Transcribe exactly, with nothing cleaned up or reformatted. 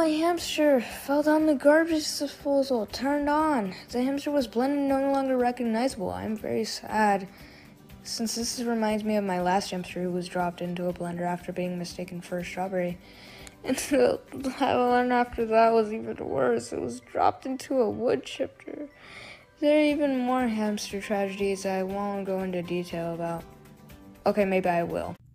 my hamster fell down the garbage disposal, turned on. The hamster was blended and no longer recognizable. I'm very sad, since this reminds me of my last hamster who was dropped into a blender after being mistaken for a strawberry. And the one after that was even worse. It was dropped into a wood chipper. There are even more hamster tragedies I won't go into detail about. Okay, maybe I will.